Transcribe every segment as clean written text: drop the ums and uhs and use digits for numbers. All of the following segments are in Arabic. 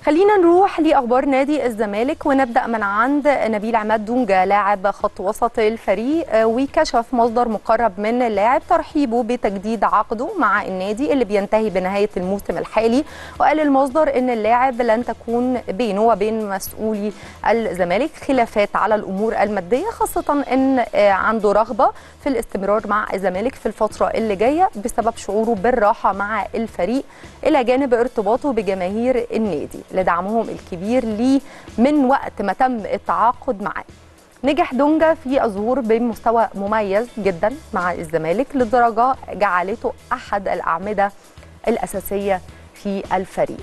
خلينا نروح لأخبار نادي الزمالك ونبدأ من عند نبيل عماد دونجا لاعب خط وسط الفريق. وكشف مصدر مقرب من اللاعب ترحيبه بتجديد عقده مع النادي اللي بينتهي بنهاية الموسم الحالي. وقال المصدر ان اللاعب لن تكون بينه وبين مسؤولي الزمالك خلافات على الأمور المادية، خاصة ان عنده رغبة في الاستمرار مع الزمالك في الفترة اللي جاية بسبب شعوره بالراحة مع الفريق إلى جانب ارتباطه بجماهير النادي لدعمهم الكبير ليه من وقت ما تم التعاقد معاه. نجح دونجا في الظهور بمستوى مميز جدا مع الزمالك لدرجة جعلته أحد الأعمدة الأساسية في الفريق.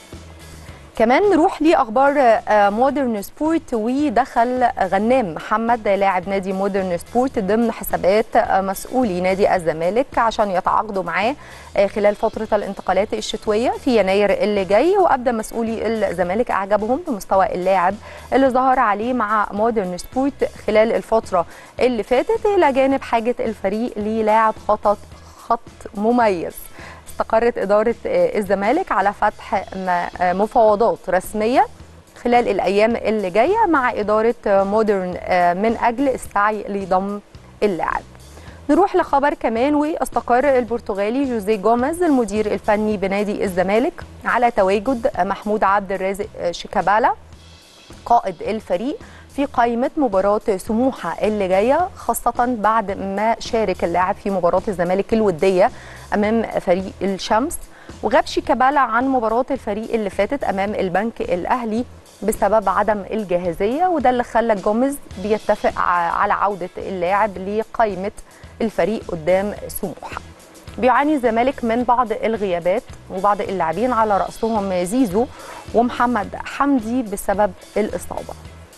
كمان نروح لأخبار مودرن سبورت، ودخل غنام محمد لاعب نادي مودرن سبورت ضمن حسابات مسؤولي نادي الزمالك عشان يتعاقدوا معاه خلال فترة الانتقالات الشتوية في يناير اللي جاي. وأبدى مسؤولي الزمالك إعجابهم بمستوى اللاعب اللي ظهر عليه مع مودرن سبورت خلال الفترة اللي فاتت، إلى جانب حاجة الفريق للاعب خط مميز. استقرت إدارة الزمالك على فتح مفاوضات رسمية خلال الأيام اللي جاية مع إدارة مودرن من أجل السعي لضم اللاعب. نروح لخبر كمان، واستقر البرتغالي جوزيه جوميز المدير الفني بنادي الزمالك على تواجد محمود عبد الرازق شيكابالا قائد الفريق في قائمة مباراة سموحة اللي جاية، خاصة بعد ما شارك اللاعب في مباراة الزمالك الودية أمام فريق الشمس، وغاب شيكابالا عن مباراة الفريق اللي فاتت أمام البنك الأهلي بسبب عدم الجاهزية، وده اللي خلى جوميز بيتفق على عودة اللاعب لقائمة الفريق قدام سموحة. بيعاني الزمالك من بعض الغيابات وبعض اللاعبين على رأسهم زيزو ومحمد حمدي بسبب الإصابة.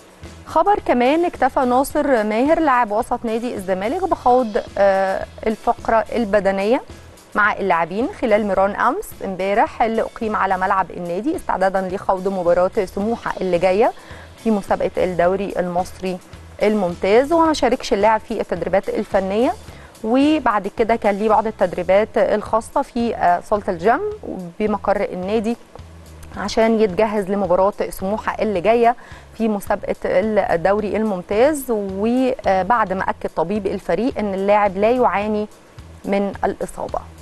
خبر كمان، اكتفى ناصر ماهر لاعب وسط نادي الزمالك بخوض الفقرة البدنية مع اللاعبين خلال ميران أمس امبارح اللي أقيم على ملعب النادي استعدادا لخوض مباراة سموحة اللي جاية في مسابقة الدوري المصري الممتاز. وما شاركش اللاعب في التدريبات الفنية، وبعد كده كان ليه بعض التدريبات الخاصة في صالة الجيم بمقر النادي عشان يتجهز لمباراة سموحة اللي جاية في مسابقة الدوري الممتاز. وبعد ما أكد طبيب الفريق أن اللاعب لا يعاني من الإصابة.